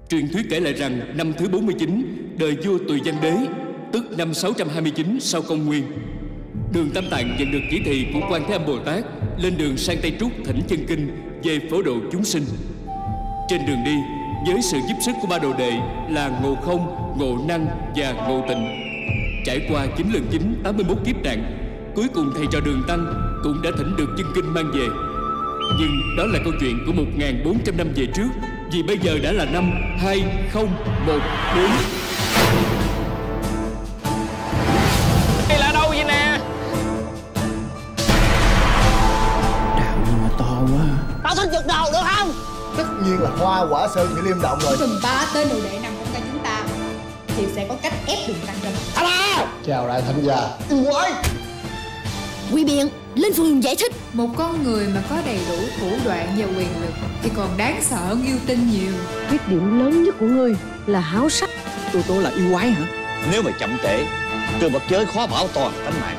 Truyền thuyết kể lại rằng năm thứ 49, đời vua Tùy Văn Đế, tức năm 629 sau công nguyên, Đường Tam Tạng nhận được chỉ thị của Quan Thế Âm Bồ Tát lên đường sang Tây Trúc thỉnh chân kinh về phổ độ chúng sinh. Trên đường đi, với sự giúp sức của ba đồ đệ là Ngộ Không, Ngộ Năng và Ngộ Tịnh, trải qua 9 lần chính 81 kiếp nạn, cuối cùng thầy trò Đường Tăng cũng đã thỉnh được chân kinh mang về. Nhưng đó là câu chuyện của 1400 năm về trước, vì bây giờ đã là năm 2014. Đây là đâu vậy nè? Đạo gì mà to quá. Tao thích giật đầu được không? Tất nhiên là Hoa Quả Sơn Thị Liêm Động rồi. Phần 3 tên đồ đệ nằm trong tay chúng ta thì sẽ có cách ép Đường Tăng ra. Chào đại thánh gia. Yêu quái. Quy biện, lên phường giải thích. Một con người mà có đầy đủ thủ đoạn và quyền lực thì còn đáng sợ hơn yêu tinh nhiều. Khuyết điểm lớn nhất của ngươi là háo sắc. Tôi là yêu quái hả? Nếu mà chậm trễ, từ vật giới khó bảo toàn tính mạng.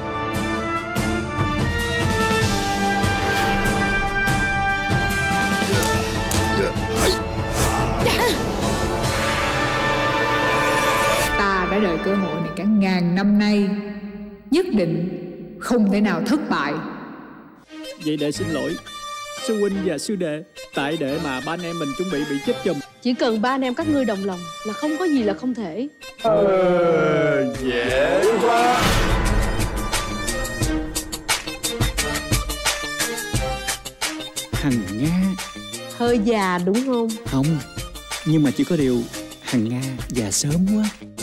Ta đã đợi cơ hội này cả ngàn năm nay, nhất định không thể nào thất bại. Vậy đệ xin lỗi sư huynh và sư đệ. Tại đệ mà ba anh em mình chuẩn bị chết chùm. Chỉ cần ba anh em các ngươi đồng lòng là không có gì là không thể. Dễ quá. Hằng Nga. Hơi già đúng không? Không, nhưng mà chỉ có điều Hằng Nga già sớm quá.